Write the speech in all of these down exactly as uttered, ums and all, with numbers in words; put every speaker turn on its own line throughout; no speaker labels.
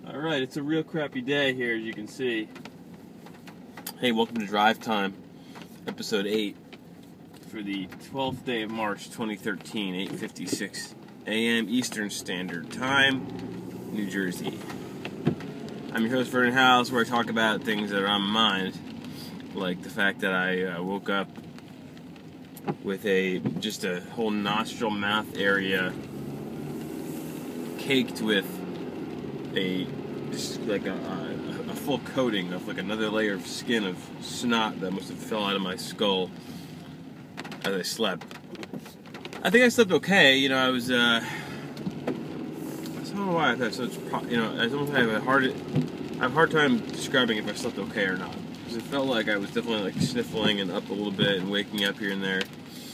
Alright, it's a real crappy day here, as you can see. Hey, welcome to Drive Time, episode eight, for the twelfth day of March, twenty thirteen, eight fifty-six a m Eastern Standard Time, New Jersey. I'm your host, Vernon Howes, where I talk about things that are on my mind, like the fact that I uh, woke up with a just a whole nostril mouth area caked with a just like a, a, a full coating of like another layer of skin of snot that must have fell out of my skull as I slept. I think I slept okay. You know, I was uh, I don't know why I thought so. It's pro- you know, I almost have a hard I have a hard time describing if I slept okay or not, because it felt like I was definitely like sniffling and up a little bit and waking up here and there.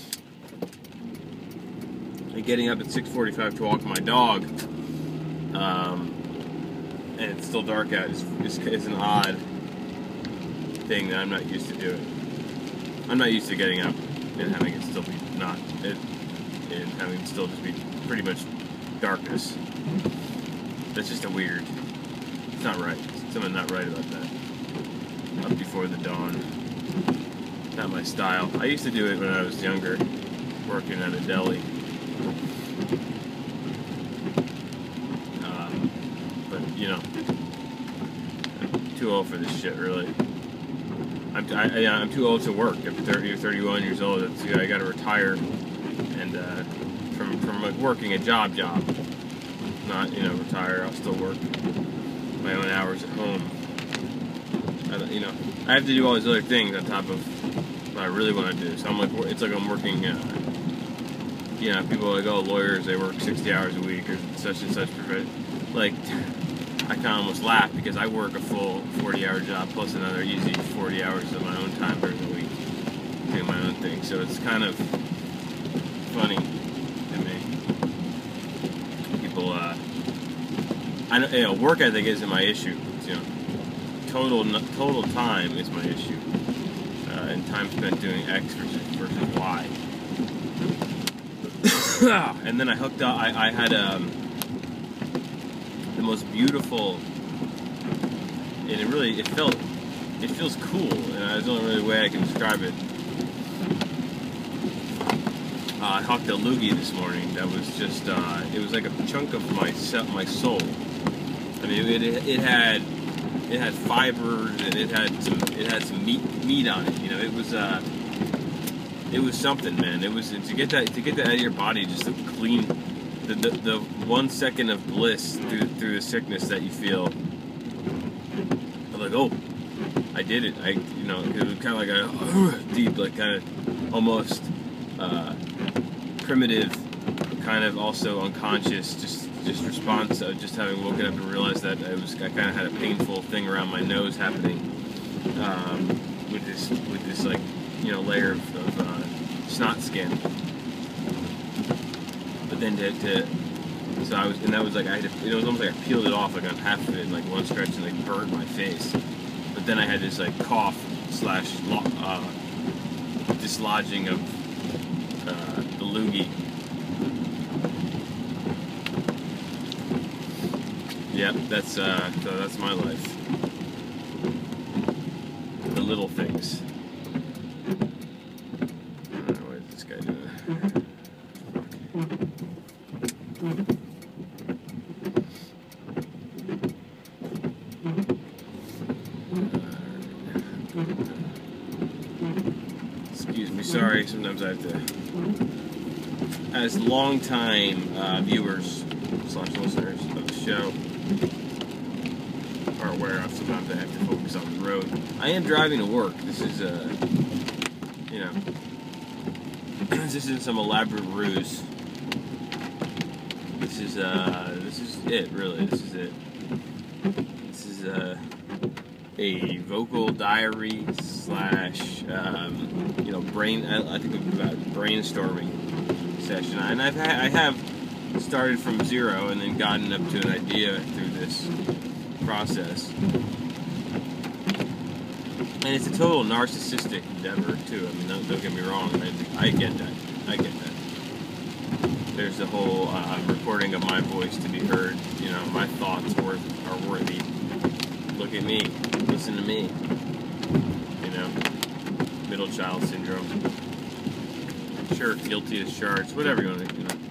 And getting up at six forty-five to walk my dog. Um, and it's still dark out. It's, it's, it's an odd thing that I'm not used to doing. I'm not used to getting up and having it still be not, it, and having it still just be pretty much darkness. That's just a weird, it's not right. There's something not right about that. Up before the dawn. Not my style. I used to do it when I was younger, working at a deli. You know, I'm too old for this shit, really. I'm, I, I'm too old to work. I'm thirty or thirty-one years old. It's, you know, I got to retire and uh, from from like working a job job. Not, you know, retire. I'll still work my own hours at home. I, you know, I have to do all these other things on top of what I really want to do. So I'm like, it's like I'm working. Uh, you know, people are like, oh, lawyers, they work sixty hours a week or such and such. Like, I kind of almost laugh because I work a full forty hour job plus another easy forty hours of my own time during the week doing my own thing. So it's kind of funny to me. People, uh, I know, you know, work ethic isn't my issue. It's, you know, total total time is my issue, uh, and time spent doing X versus versus Y. And then I hooked up. I, I had um. the most beautiful, and it really, it felt, it feels cool, and there's the only really way I can describe it. Uh, I hooked a loogie this morning that was just, uh, it was like a chunk of my my soul. I mean, it, it, it had, it had fibers, and it had some, it had some meat, meat on it, you know, it was, uh, it was something, man. It was, to get that, to get that out of your body, just to clean, The, the, the one second of bliss through through the sickness that you feel. I'm like, oh, I did it. I, you know, it was kind of like a uh, deep, like kind of almost uh, primitive, kind of also unconscious, just just response of just having woken up and realized that I was, I kind of had a painful thing around my nose happening um, with this with this like, you know, layer of, of uh, snot skin. Then to, to, so I was, and that was like, I had to, it was almost like I peeled it off, like on half of it in like one stretch, and like burned my face. But then I had this like cough slash uh, dislodging of uh, the loogie. Yep, that's uh, so that's my life. The little things. I don't know, what is this guy doing? Excuse me, sorry, sometimes I have to, as long-time uh, viewers slash listeners of the show are aware of, sometimes I have to focus on the road. I am driving to work. This is, uh, you know, this isn't some elaborate ruse. This is, uh, this is it, really. This is it. This is, uh, a vocal diary slash, um, you know, brain, I, I think about brainstorming session. And I've ha- I have started from zero and then gotten up to an idea through this process. And it's a total narcissistic endeavor, too. I mean, don't, don't get me wrong. I, I get that. I get that. there's the whole uh, recording of my voice to be heard. You know, my thoughts worth, are worthy. Look at me. Listen to me. You know, middle child syndrome. Sure, guilty as charged. Whatever you want to, you know.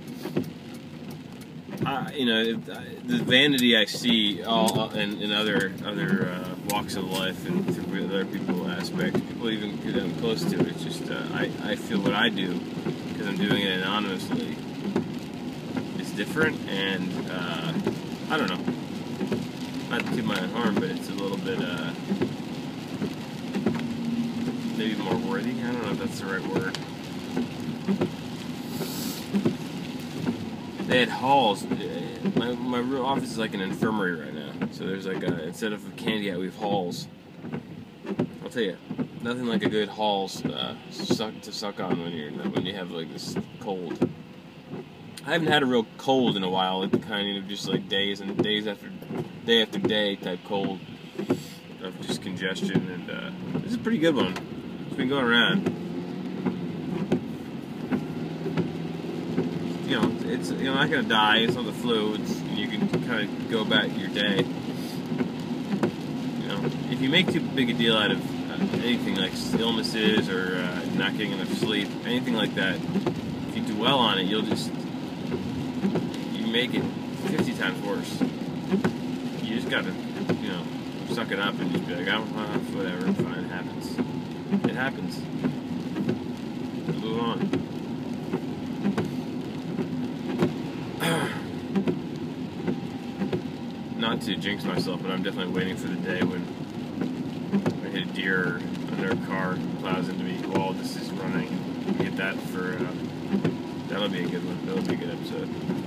Uh, you know, the vanity I see all in, in other other uh, walks of life and through other people aspects, people even get them close to it. It's just uh, I I feel what I do because I'm doing it anonymously. It's different, and uh, I don't know. Not to my own harm, but it's a little bit uh, maybe more worthy. I don't know if that's the right word. They had halls. My, my real office is like an infirmary right now. So there's like a, instead of a candy hat, we have halls. I'll tell you, nothing like a good halls uh, suck to suck on when you're when you have like this cold. I haven't had a real cold in a while, like the kind of just like days and days after day after day type cold of just congestion, and uh, this is a pretty good one. It's been going around. You know, it's you're not gonna die. It's not the flu. It's you can kind of go about your day. You know, if you make too big a deal out of uh, anything like illnesses or uh, not getting enough sleep, anything like that, if you dwell on it, you'll just you make it fifty times worse. You just gotta, you know, suck it up and just be like, oh, uh, whatever, fine, it happens. It happens. Move on. Not to jinx myself, but I'm definitely waiting for the day when I hit a deer under a car plows into me while this is running. And get that for uh, that'll be a good one. That'll be a good episode.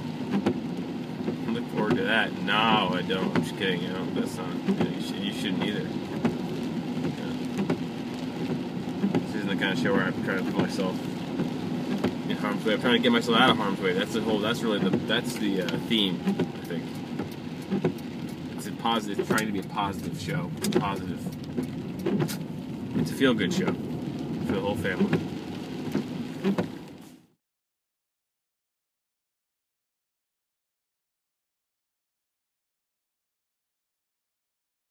I look forward to that. No, I don't. I'm just kidding. You know, that's not. You, know, you, should, you shouldn't either. You know, this isn't the kind of show where I'm trying to put myself in harm's way. I'm trying to get myself out of harm's way. That's the whole. That's really the. That's the uh, theme. I think. Positive, trying to be a positive show. Positive. It's a feel-good show for the whole family.